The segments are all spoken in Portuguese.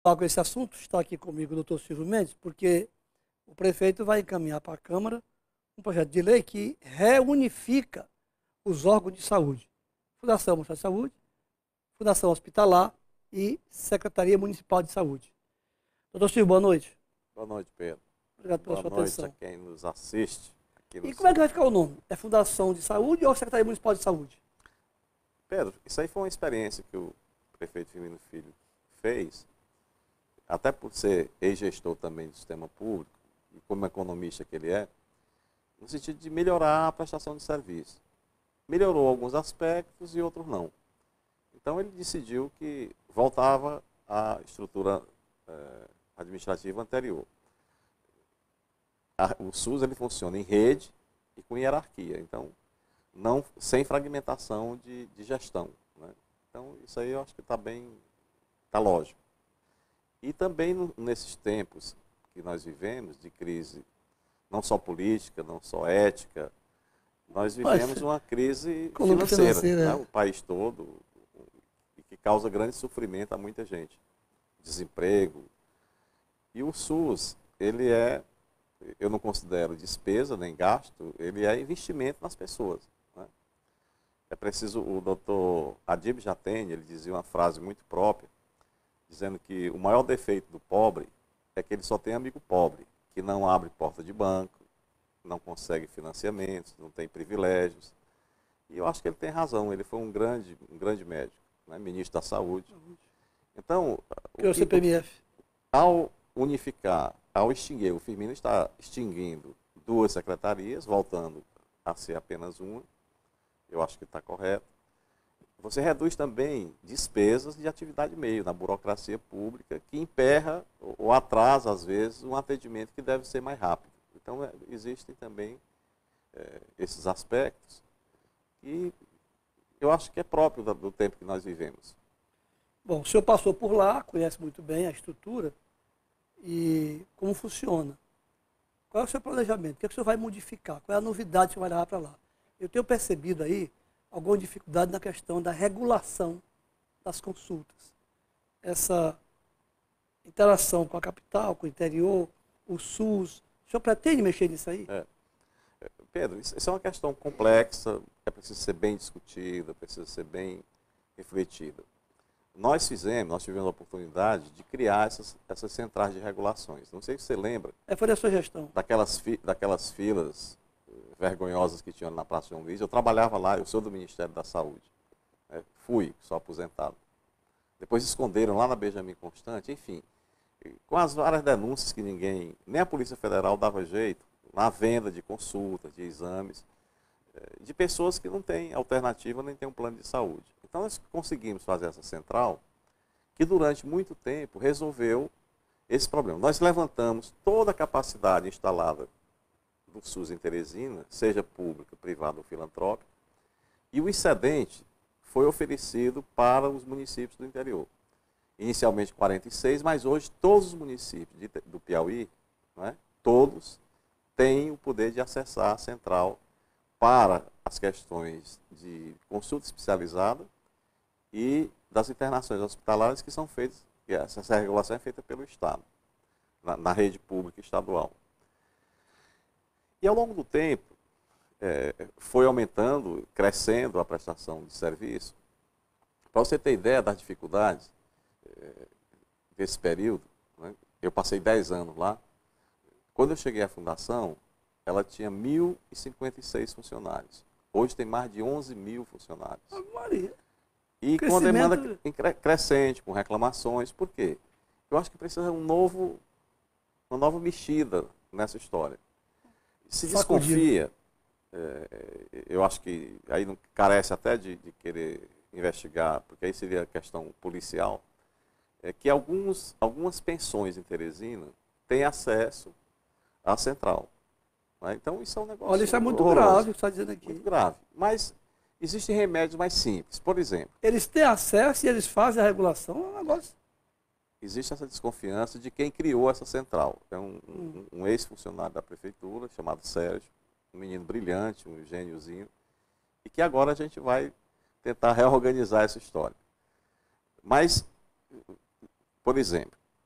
Com esse assunto, está aqui comigo o doutor Silvio Mendes, porque o prefeito vai encaminhar para a Câmara um projeto de lei que reunifica os órgãos de saúde. Fundação Municipal de Saúde, Fundação Hospitalar e Secretaria Municipal de Saúde. Doutor Silvio, boa noite. Boa noite, Pedro. Obrigado pela Boa sua noite a atenção. quem nos assiste aqui no E como é que seu... vai ficar o nome? É Fundação de Saúde ou Secretaria Municipal de Saúde? Pedro, isso aí foi uma experiência que o prefeito Firmino Filho fez, até por ser ex-gestor também do sistema público, e como economista que ele é, no sentido de melhorar a prestação de serviço. Melhorou alguns aspectos e outros não. Então ele decidiu que voltava à estrutura administrativa anterior. O SUS ele funciona em rede e com hierarquia, então não sem fragmentação de gestão, né? Então isso aí eu acho que está bem, está lógico. E também nesses tempos que nós vivemos de crise, não só política, não só ética, nós vivemos uma crise financeira, né? O país todo, e que causa grande sofrimento a muita gente, desemprego. E o SUS, ele é, eu não considero despesa nem gasto, ele é investimento nas pessoas, né? É preciso, o doutor Adib Jatene, ele dizia uma frase muito própria, dizendo que o maior defeito do pobre é que ele só tem amigo pobre, que não abre porta de banco, não consegue financiamentos, não tem privilégios. E eu acho que ele tem razão, ele foi um grande médico, né? Ministro da Saúde. Então, O CPMF. ao unificar, ao extinguir, o Firmino está extinguindo duas secretarias, voltando a ser apenas uma, eu acho que está correto. Você reduz também despesas de atividade meio na burocracia pública, que emperra ou atrasa, às vezes, um atendimento que deve ser mais rápido. Então, existem também esses aspectos que eu acho que é próprio do tempo que nós vivemos. Bom, o senhor passou por lá, conhece muito bem a estrutura e como funciona. Qual é o seu planejamento? O que é que o senhor vai modificar? Qual é a novidade que o senhor vai levar para lá? Eu tenho percebido aí alguma dificuldade na questão da regulação das consultas. Essa interação com a capital, com o interior, o SUS. O senhor pretende mexer nisso aí? Pedro, isso é uma questão complexa, é preciso ser bem discutida, precisa ser bem refletida. Nós tivemos a oportunidade de criar essas centrais de regulações. Não sei se você lembra. Foi da sua gestão. Daquelas filas vergonhosas que tinham na Praça João Luiz. Eu trabalhava lá, eu sou do Ministério da Saúde. Sou aposentado. Depois esconderam lá na Benjamin Constante, enfim. Com as várias denúncias que nem a Polícia Federal dava jeito, na venda de consultas, de exames, de pessoas que não têm alternativa nem têm um plano de saúde. Então nós conseguimos fazer essa central que durante muito tempo resolveu esse problema. Nós levantamos toda a capacidade instalada do SUS em Teresina, seja pública, privada ou filantrópica, e o excedente foi oferecido para os municípios do interior. Inicialmente 46, mas hoje todos os municípios do Piauí, todos têm o poder de acessar a central para as questões de consulta especializada e das internações hospitalares que são feitas, que essa regulação é feita pelo Estado, na rede pública estadual. E ao longo do tempo, foi aumentando, crescendo a prestação de serviço. Para você ter ideia das dificuldades desse período, eu passei 10 anos lá. Quando eu cheguei à fundação, ela tinha 1.056 funcionários. Hoje tem mais de 11 mil funcionários. Maria. E com a demanda crescente, com reclamações. Por quê? Eu acho que precisa uma nova mexida nessa história. Se desconfia, eu acho que aí não carece até de querer investigar, porque aí seria questão policial, que algumas pensões em Teresina têm acesso à central. Então isso é um negócio. Olha, isso é muito horroroso, grave, o que você está dizendo aqui. Muito grave. Mas existem remédios mais simples. Por exemplo, eles têm acesso e eles fazem a regulação, é um negócio. Existe essa desconfiança de quem criou essa central. É um ex-funcionário da prefeitura, chamado Sérgio, um menino brilhante, um gêniozinho, e que agora a gente vai tentar reorganizar essa história. Mas, por exemplo,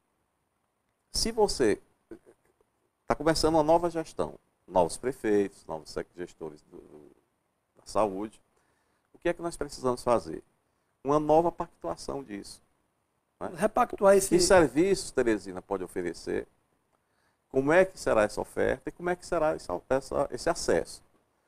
Se você está começando uma nova gestão, novos prefeitos, novos gestores da saúde, o que é que nós precisamos fazer? Uma nova pactuação disso. Né? Repactuar esse... Que serviços Teresina pode oferecer? Como é que será essa oferta e como é que será esse acesso?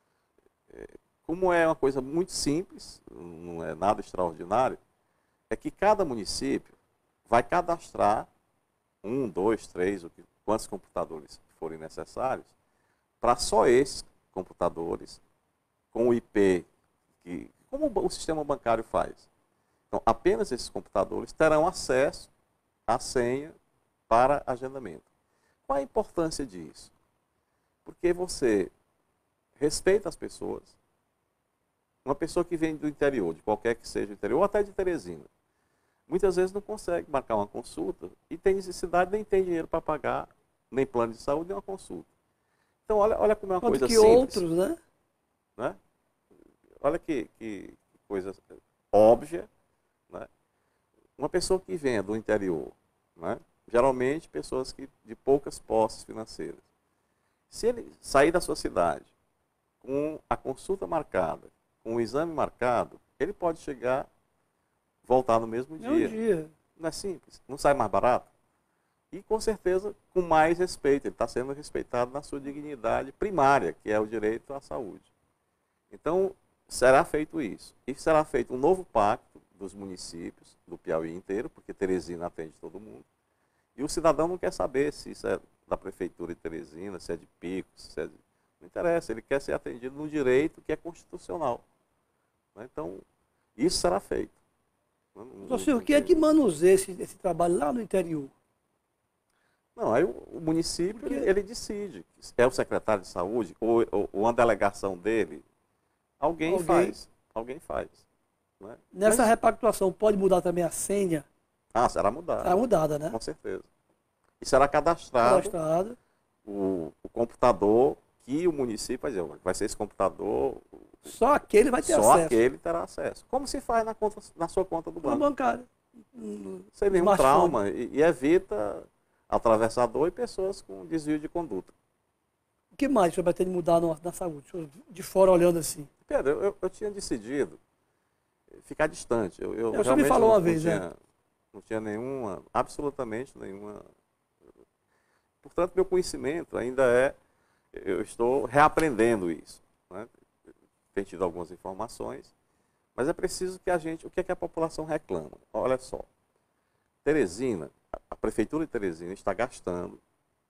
Como é uma coisa muito simples, não é nada extraordinário, é que cada município vai cadastrar 1, 2, 3, quantos computadores forem necessários, para só esses computadores, com o IP, como o sistema bancário faz. Então, apenas esses computadores terão acesso à senha para agendamento. Qual a importância disso? Porque você respeita as pessoas. Uma pessoa que vem do interior, de qualquer que seja o interior, ou até de Teresina, muitas vezes não consegue marcar uma consulta e tem necessidade, nem tem dinheiro para pagar, nem plano de saúde, nem uma consulta. Então, olha como é uma coisa simples. Outros, né? Olha que coisa óbvia. Né? Uma pessoa que venha do interior, né? Geralmente pessoas de poucas posses financeiras. Se ele sair da sua cidade com a consulta marcada, com o exame marcado, ele pode voltar no mesmo dia. Não é simples? Não sai mais barato? E, com certeza, com mais respeito. Ele está sendo respeitado na sua dignidade primária, que é o direito à saúde. Então, será feito isso. E será feito um novo pacto dos municípios, do Piauí inteiro, porque Teresina atende todo mundo. E o cidadão não quer saber se isso é da Prefeitura de Teresina, se é de Picos, se é de... Não interessa, ele quer ser atendido no direito que é constitucional. Então, isso será feito. Então, senhor, quem é que manuseia esse trabalho lá no interior? Não, aí o município, ele decide. É o secretário de saúde ou uma delegação dele. Alguém faz. Né? Nessa repactuação, pode mudar também a senha? Será mudada. Será mudada, né? Com certeza. E será cadastrado. O computador que o município vai dizer, vai ser esse computador. Só aquele vai ter acesso. Só aquele terá acesso. Como se faz na sua conta do banco. Bancária. Sem nenhum trauma. E evita atravessador e pessoas com desvio de conduta. O que mais o senhor vai ter de mudar na saúde? De fora olhando assim. Pedro, eu tinha decidido ficar distante. O senhor me falou uma vez, não tinha nenhuma, absolutamente nenhuma. Portanto, meu conhecimento ainda eu estou reaprendendo isso. Né? Tem tido algumas informações, mas é preciso que o que é que a população reclama? Olha só, Teresina, a Prefeitura de Teresina está gastando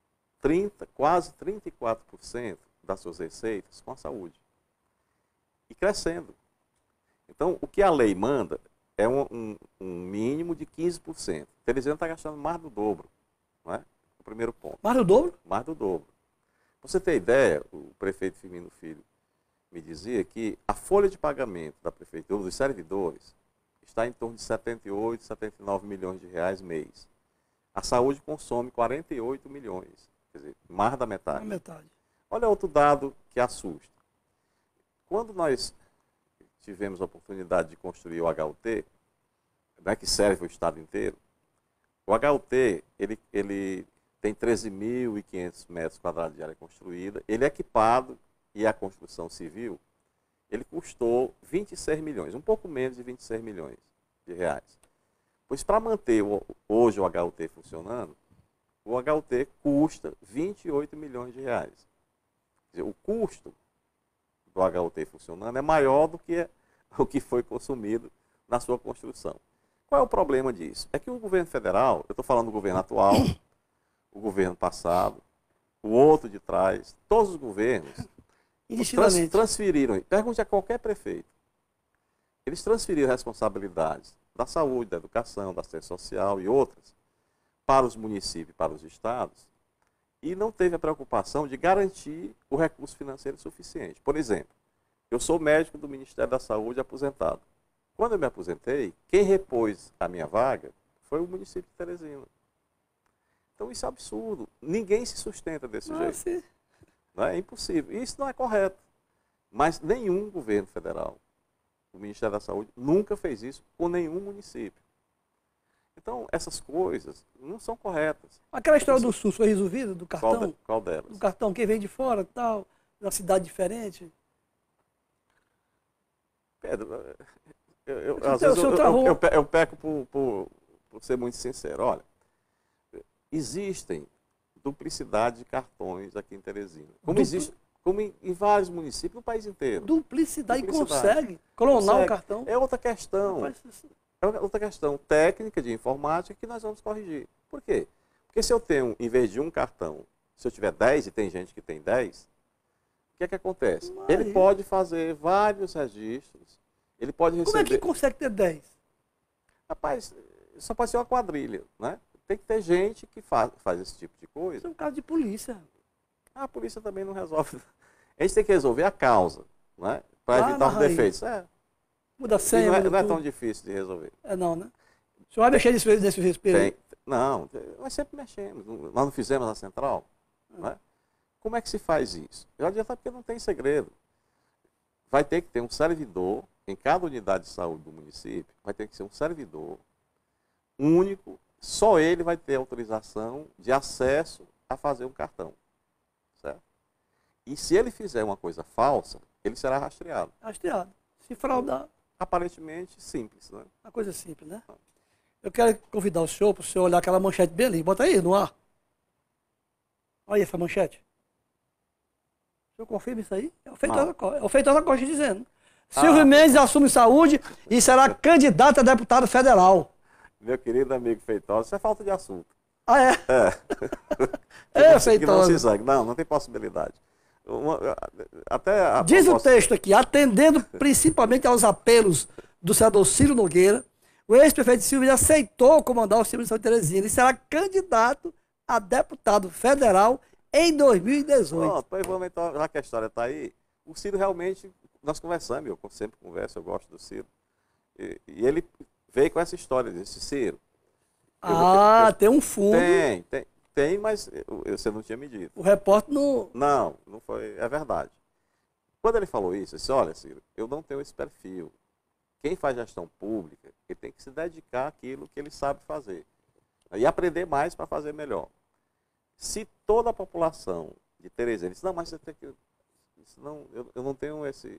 quase 34% das suas receitas com a saúde. E crescendo. Então, o que a lei manda é um mínimo de 15%. Teresina está gastando mais do dobro. Não é? O primeiro ponto. Mais do dobro? Mais do dobro. Para você ter ideia, o prefeito Firmino Filho me dizia que a folha de pagamento da prefeitura, dos servidores, está em torno de 78, 79 milhões de reais mês. A saúde consome 48 milhões, quer dizer, mais da metade. Olha outro dado que assusta. Quando nós tivemos a oportunidade de construir o HUT, né, que serve o estado inteiro, o HUT ele tem 13.500 metros quadrados de área construída, ele é equipado e a construção civil, ele custou 26 milhões, um pouco menos de 26 milhões de reais. Pois para manter hoje o HUT funcionando, o HUT custa 28 milhões de reais. Quer dizer, o custo do HUT funcionando é maior do que o que foi consumido na sua construção. Qual é o problema disso? É que o governo federal, eu estou falando do governo atual, o governo passado, o outro de trás, todos os governos transferiram, pergunte a qualquer prefeito, eles transferiram responsabilidades da saúde, da educação, da assistência social e outras para os municípios, para os estados, e não teve a preocupação de garantir o recurso financeiro suficiente. Por exemplo, eu sou médico do Ministério da Saúde aposentado. Quando eu me aposentei, quem repôs a minha vaga foi o município de Teresina. Então isso é absurdo. Ninguém se sustenta desse jeito. Não é impossível. Isso não é correto. Mas nenhum governo federal, o Ministério da Saúde, nunca fez isso com nenhum município. Então, essas coisas não são corretas. Aquela história do SUS foi resolvida, do cartão? Qual delas? Do cartão, quem vem de fora, tal, de uma cidade diferente? Pedro, O às vezes senhor travou. eu peco por ser muito sincero. Olha, existem duplicidade de cartões aqui em Teresina. Como existe como em vários municípios no país inteiro. Duplicidade. Consegue clonar o cartão. É outra questão. Rapaz, É outra questão técnica de informática que nós vamos corrigir. Por quê? Porque se eu tenho, em vez de um cartão, se eu tiver 10 e tem gente que tem 10, o que é que acontece? Ele pode fazer vários registros, ele pode receber... Como é que consegue ter 10? Rapaz, só pode ser uma quadrilha, né? Tem que ter gente que faz esse tipo de coisa. Isso é um caso de polícia. A polícia também não resolve. A gente tem que resolver a causa, né? Para evitar os defeitos. Muda a senha, não é tão difícil de resolver. Não, né? O senhor vai mexer nesse respeito? Não, nós sempre mexemos. Nós não fizemos na central. Né? Como é que se faz isso? Eu adiantar porque não tem segredo. Vai ter que ter um servidor, em cada unidade de saúde do município, vai ter que ser um servidor único, só ele vai ter autorização de acesso a fazer um cartão. Certo? E se ele fizer uma coisa falsa, ele será rastreado. Rastreado. Se fraudar. Aparentemente simples, né? Uma coisa simples, né? Eu quero convidar o senhor para o senhor olhar aquela manchete bem ali. Bota aí no ar. Olha aí essa manchete. O senhor confirma isso aí? É o Feitosa Costa dizendo. Silvio Mendes assume saúde e será candidato a deputado federal. Meu querido amigo Feitosa, isso é falta de assunto. Ah, é? Feitosa. Não tem possibilidade. Diz o texto aqui, atendendo principalmente aos apelos do senador Ciro Nogueira, o ex-prefeito Silvio aceitou comandar o Ciro de Santa Teresina e será candidato a deputado federal em 2018. Pois vamos então, já que a história está aí, o Ciro realmente, nós conversamos, eu sempre converso, eu gosto do Ciro, e ele veio com essa história desse Ciro. Tem um fundo. Tem, mas você não tinha me dito. O repórter não... Não foi, é verdade. Quando ele falou isso, eu disse, olha, Ciro, eu não tenho esse perfil. Quem faz gestão pública, ele tem que se dedicar àquilo que ele sabe fazer. E aprender mais para fazer melhor. Se toda a população de Teresina disse, não, mas você tem que... Não, eu não tenho esse...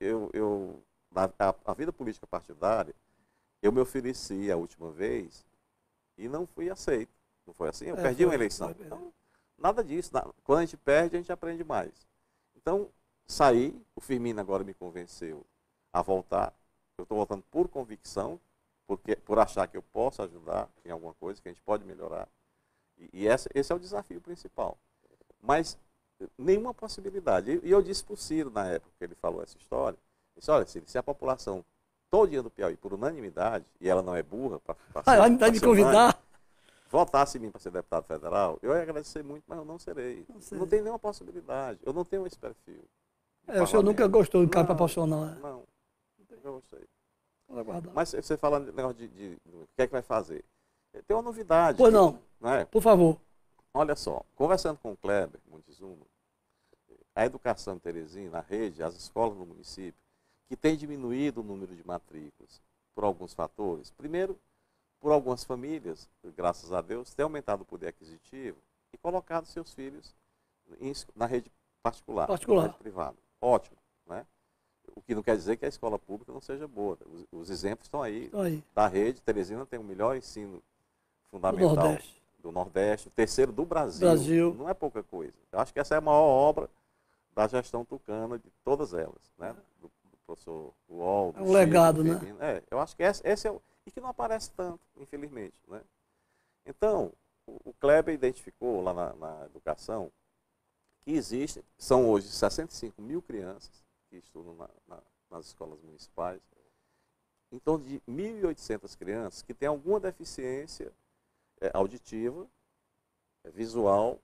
A vida política partidária, eu me ofereci a última vez e não fui aceito. Não foi assim? Eu perdi uma eleição. Então, nada disso. Quando a gente perde, a gente aprende mais. Então, saí. O Firmino agora me convenceu a voltar. Eu estou voltando por convicção, por achar que eu posso ajudar em alguma coisa, que a gente pode melhorar. E esse é o desafio principal. Mas nenhuma possibilidade. E eu disse para o Ciro, na época que ele falou essa história, disse, olha, Ciro, se a população todinha do Piauí, por unanimidade, e ela não é burra, vai me convidar, votasse em mim para ser deputado federal, eu ia agradecer muito, mas eu não serei. Não tem nenhuma possibilidade. Eu não tenho esse perfil. O senhor nunca gostou de cara proporcional, né? Não gostei. Mas você fala negócio de o que é que vai fazer? Tem uma novidade. Pois não. É? Por favor. Olha só, conversando com o Kleber Montezuma, a educação em Teresina, a rede, as escolas no município, que tem diminuído o número de matrículas por alguns fatores. Primeiro, por algumas famílias, graças a Deus, têm aumentado o poder aquisitivo e colocado seus filhos na rede particular. Na rede privada. Ótimo, né? O que não quer dizer que a escola pública não seja boa. Os exemplos estão aí. Da rede, Teresina tem o melhor ensino fundamental do Nordeste, o terceiro do Brasil. Não é pouca coisa. Eu acho que essa é a maior obra da gestão tucana de todas elas, né? Do professor Uol, do Chico, legado, né? Eu acho que esse é o... E que não aparece tanto, infelizmente, né? Então, o Kleber identificou lá na educação que são hoje 65 mil crianças que estudam nas escolas municipais, em torno de 1.800 crianças que têm alguma deficiência auditiva, visual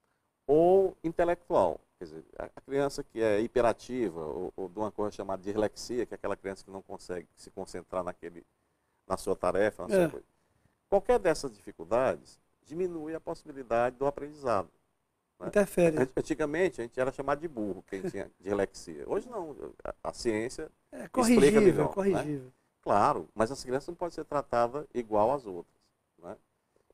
ou intelectual. Quer dizer, a criança que é hiperativa ou de uma coisa chamada de dislexia, que é aquela criança que não consegue se concentrar na sua tarefa, na sua coisa. Qualquer dessas dificuldades diminui a possibilidade do aprendizado. Né? Interfere. Antigamente, a gente era chamado de burro, quem tinha dislexia. Hoje não, a ciência explica melhor. Né? Claro, mas as crianças não podem ser tratadas igual às outras.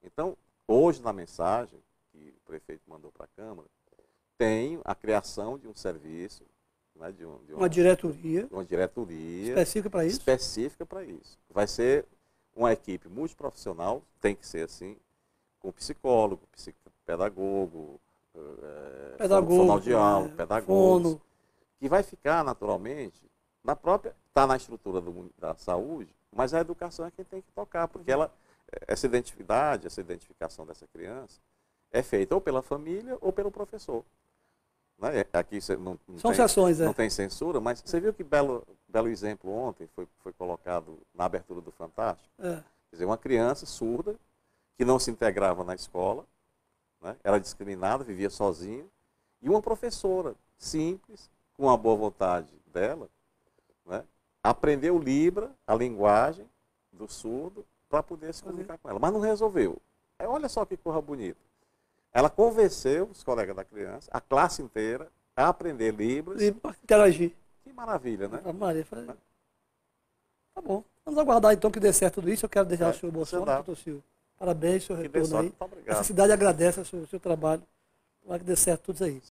Então, hoje na mensagem que o prefeito mandou para a Câmara, tem a criação de um serviço, né, Uma diretoria uma diretoria específica para isso? específica para isso. Vai ser uma equipe multiprofissional, tem que ser assim, com psicólogo, psicopedagogo, fonoaudiólogo, pedagogos, que vai ficar naturalmente na própria, está na estrutura da saúde, mas a educação é quem tem que tocar, porque essa identidade, essa identificação dessa criança é feita ou pela família ou pelo professor. Né? Aqui não São tem, sessões, não tem censura, mas você viu que belo exemplo ontem foi colocado na abertura do Fantástico? Quer dizer, uma criança surda que não se integrava na escola, né? Era discriminada, vivia sozinha, e uma professora simples, com a boa vontade dela, né? Aprendeu Libra, a linguagem do surdo, para poder se comunicar com ela, mas não resolveu. Aí, olha só que coisa bonita. Ela convenceu os colegas da criança, a classe inteira, a aprender Libras. E para interagir. Que maravilha, né? Maria, tá bom. Vamos aguardar então que dê certo tudo isso. Eu quero deixar o senhor boa sorte, doutor Silvio. Parabéns, senhor retorno aí. Muito obrigado. Essa cidade agradece o seu trabalho. Vai que dê certo tudo isso aí.